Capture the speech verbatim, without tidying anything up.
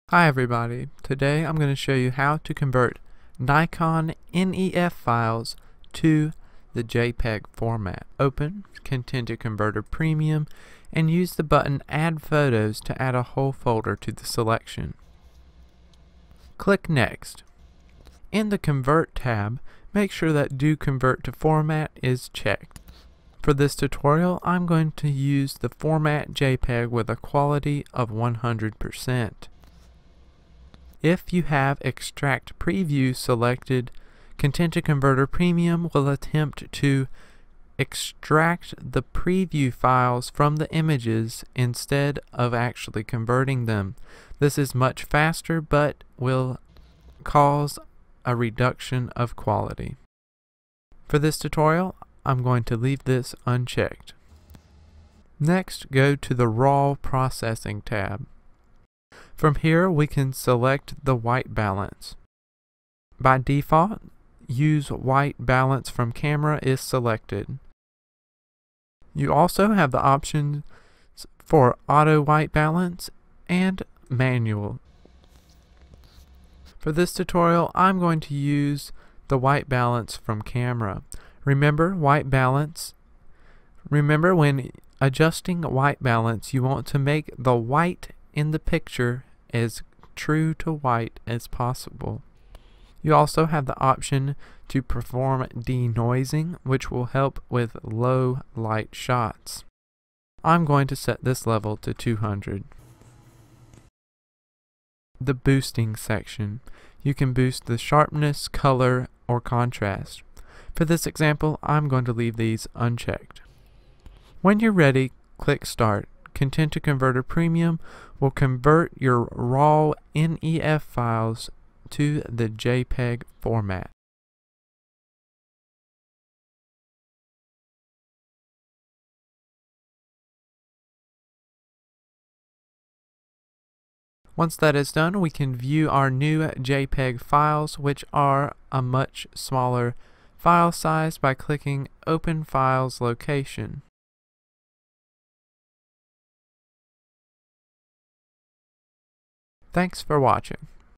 Hi everybody, today I'm going to show you how to convert Nikon N E F files to the JPEG format. Open Content Converter Premium and use the button Add Photos to add a whole folder to the selection. Click Next. In the Convert tab, make sure that Do Convert to Format is checked. For this tutorial, I'm going to use the format JPEG with a quality of one hundred percent. If you have Extract Preview selected, Content Converter Premium will attempt to extract the preview files from the images instead of actually converting them. This is much faster but will cause a reduction of quality. For this tutorial, I'm going to leave this unchecked. Next, go to the Raw Processing tab. From here, we can select the white balance. By default, use white balance from camera is selected. You also have the options for auto white balance and manual. For this tutorial, I'm going to use the white balance from camera. Remember white balance. Remember when adjusting white balance, you want to make the white in the picture as true to white as possible. You also have the option to perform denoising, which will help with low light shots. I'm going to set this level to two hundred. The boosting section. You can boost the sharpness, color, or contrast. For this example, I'm going to leave these unchecked. When you're ready, click Start. Content Converter Premium will convert your raw N E F files to the JPEG format. Once that is done, we can view our new JPEG files, which are a much smaller file size, by clicking Open Files Location. Thanks for watching.